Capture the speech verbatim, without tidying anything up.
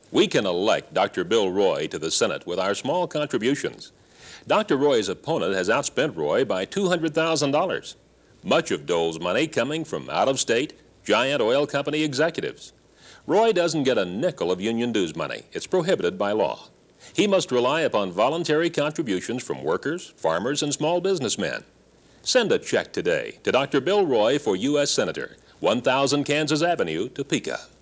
We can elect Doctor Bill Roy to the Senate with our small contributions. Doctor Roy's opponent has outspent Roy by two hundred thousand dollars. Much of Dole's money coming from out-of-state, giant oil company executives. Roy doesn't get a nickel of union dues money. It's prohibited by law. He must rely upon voluntary contributions from workers, farmers, and small businessmen. Send a check today to Doctor Bill Roy for U S Senator, one thousand Kansas Avenue, Topeka.